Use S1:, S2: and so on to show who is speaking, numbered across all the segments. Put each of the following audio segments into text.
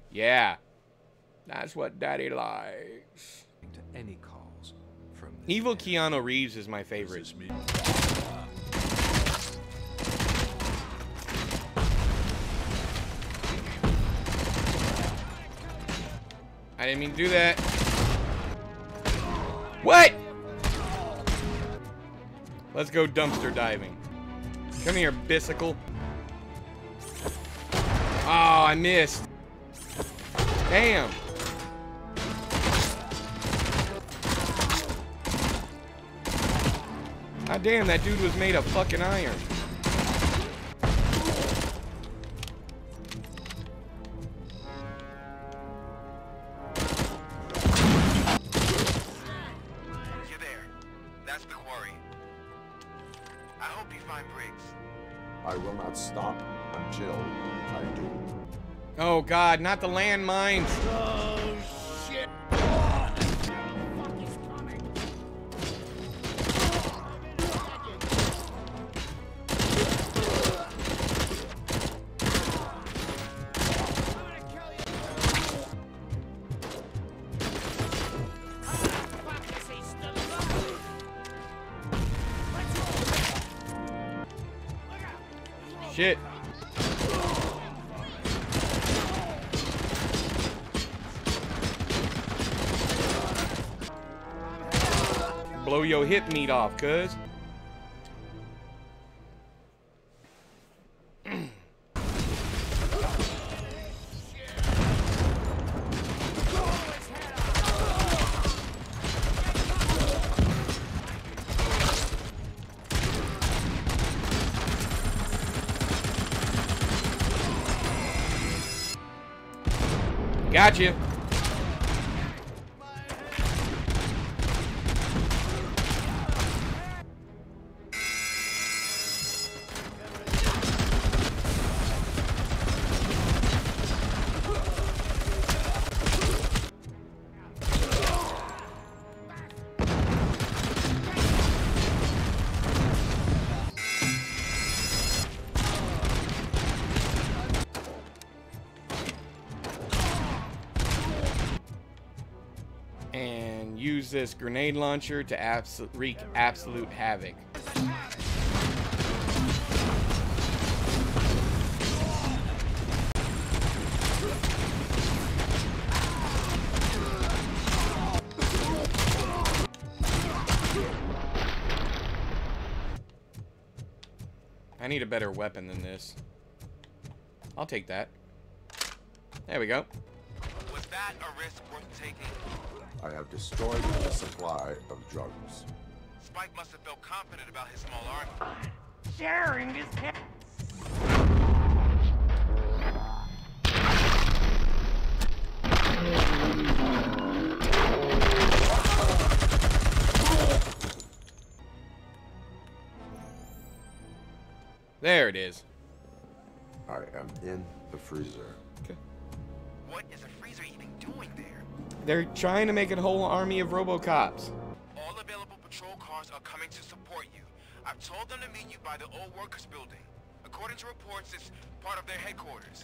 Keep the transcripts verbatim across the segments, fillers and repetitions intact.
S1: Yeah. That's what Daddy likes.
S2: To any calls from
S1: Evil Keanu Reeves is my favorite. I didn't mean to do that. What? Let's go dumpster diving. Come here, bicycle. Oh, I missed. Damn. God damn, that dude was made of fucking iron.
S3: You're there. That's the quarry. I hope you find Briggs.
S4: I will not stop until I do.
S1: Oh god, not the landmines.
S5: Oh shit!
S1: Shit. Blow your hip meat off, cuz. Got you. And use this grenade launcher to abso- wreak absolute havoc. I need a better weapon than this. I'll take that. There we go.
S3: Was that a risk worth taking?
S4: I have destroyed the supply of drugs.
S3: Spike must have felt confident about his small army.
S5: Sharing is head.
S1: There it is.
S4: I am in the freezer.
S1: Okay.
S3: What is a freezer even doing there?
S1: They're trying to make a whole army of RoboCops.
S3: All available patrol cars are coming to support you. I've told them to meet you by the old workers building. According to reports, it's part of their headquarters.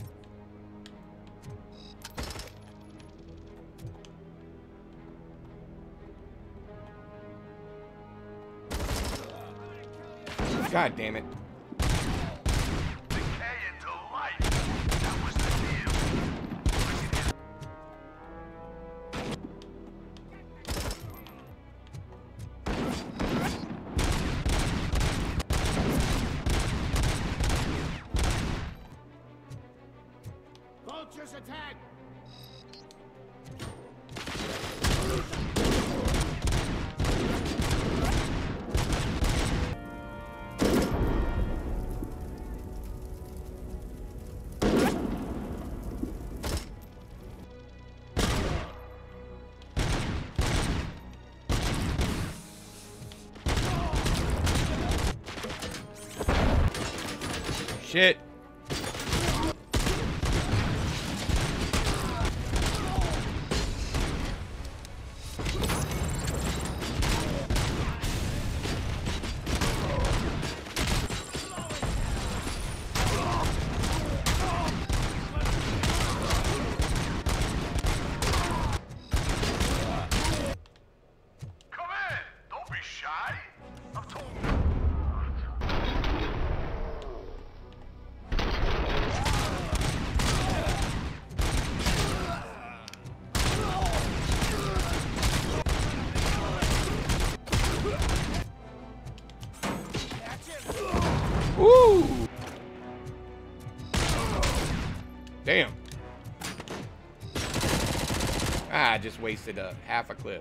S1: God damn it.
S5: Vultures attack!
S1: Shit. Damn. Ah, I just wasted a half a clip.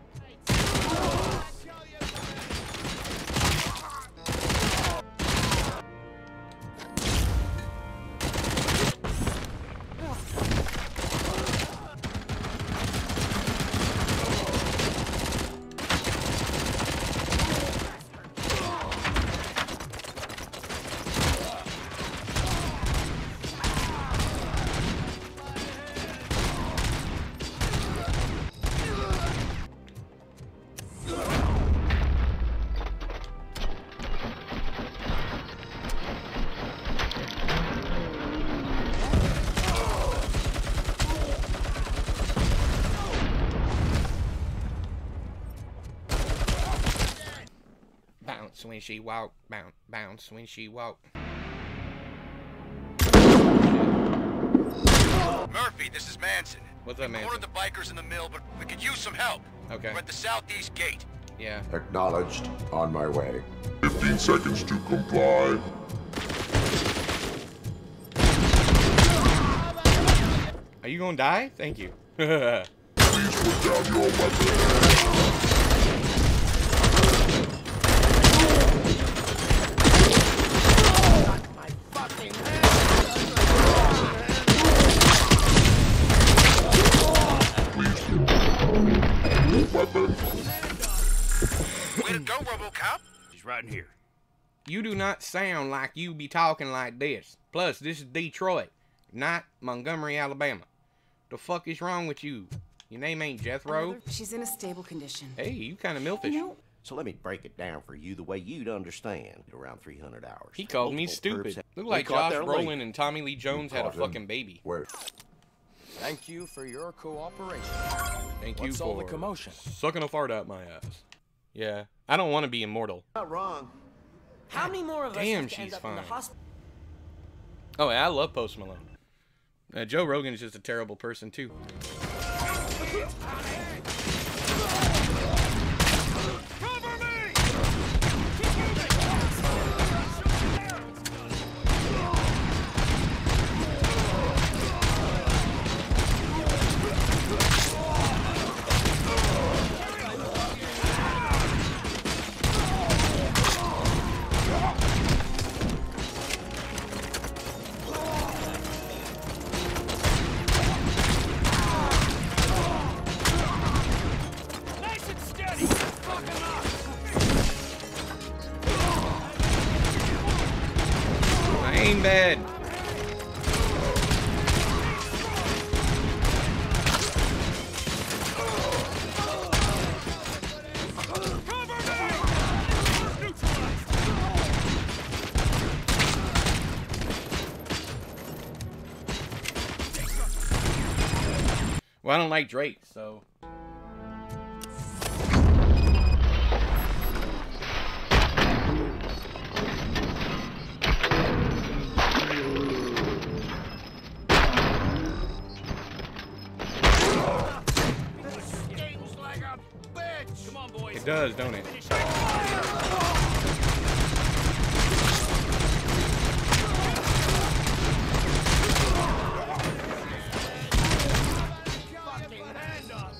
S1: Bounce when she walk, bounce, bounce when she walk.
S3: Murphy, this is Manson.
S1: What's up,
S3: We
S1: Manson?
S3: ordered the bikers in the mill, but we could use some help.
S1: Okay.
S3: We're at the southeast gate.
S1: Yeah.
S4: Acknowledged. On my way.
S6: fifteen seconds to comply.
S1: Are you gonna die? Thank you.
S6: Please put down your weapon. Weapon.
S3: Way to go, RoboCop.
S7: He's right in here.
S1: You do not sound like you be talking like this. Plus, this is Detroit, not Montgomery, Alabama. The fuck is wrong with you? Your name ain't Jethro?
S8: Another- She's in a stable condition.
S1: Hey, you kind of milfish.
S8: You know,
S9: So let me break it down for you the way you'd understand. Around three hundred hours.
S1: He called me
S9: Multiple perps
S1: stupid.
S9: have-
S1: Look
S9: We
S1: like
S9: caught
S1: Josh
S9: their
S1: Brolin
S9: link.
S1: and Tommy Lee Jones had a
S4: Caught him.
S1: fucking baby.
S4: Where?
S2: Thank you for your cooperation.
S1: Thank you
S2: What's
S1: for
S2: all the commotion?
S1: sucking a fart out my ass. Yeah, I don't want to be immortal.
S5: Not wrong.
S10: How many more of us
S1: Damn,
S10: have to end
S1: she's
S10: up in the
S1: fine.
S10: hospital?
S1: Oh, yeah, I love Post Malone. Uh, Joe Rogan's just a terrible person, too.
S7: Nice and steady. Fuck him up.
S1: I ain't bad. Well, I don't like Drake, so.
S5: Stings like a bitch.
S7: Come on, boys.
S1: It does, don't it?
S5: Fucking hand up.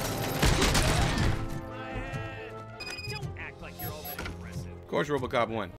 S7: Don't act like you're all that impressive.
S1: Of course, RoboCop won.